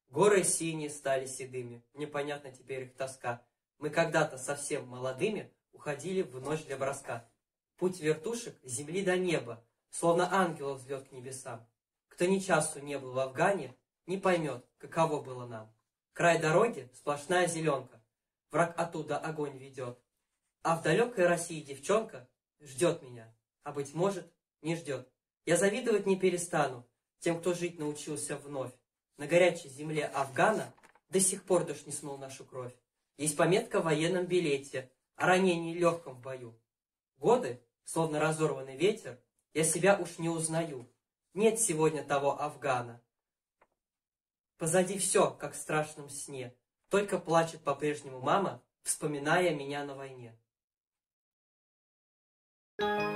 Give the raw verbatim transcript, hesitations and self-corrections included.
Горы синие стали седыми, непонятна теперь их тоска. Мы когда-то совсем молодыми уходили в ночь для броска. Путь вертушек с земли до неба, словно ангелов взлет к небесам. Кто ни часу не был в Афгане, не поймет, каково было нам. Край дороги сплошная зеленка, враг оттуда огонь ведет. А в далекой России девчонка ждет меня, а, быть может, не ждет. Я завидовать не перестану тем, кто жить научился вновь. На горячей земле Афгана до сих пор дождь не смыл нашу кровь. Есть пометка в военном билете о ранении легком в бою. Годы, словно разорванный ветер, я себя уж не узнаю. Нет сегодня того Афгана. Позади все, как в страшном сне. Только плачет по-прежнему мама, вспоминая меня на войне.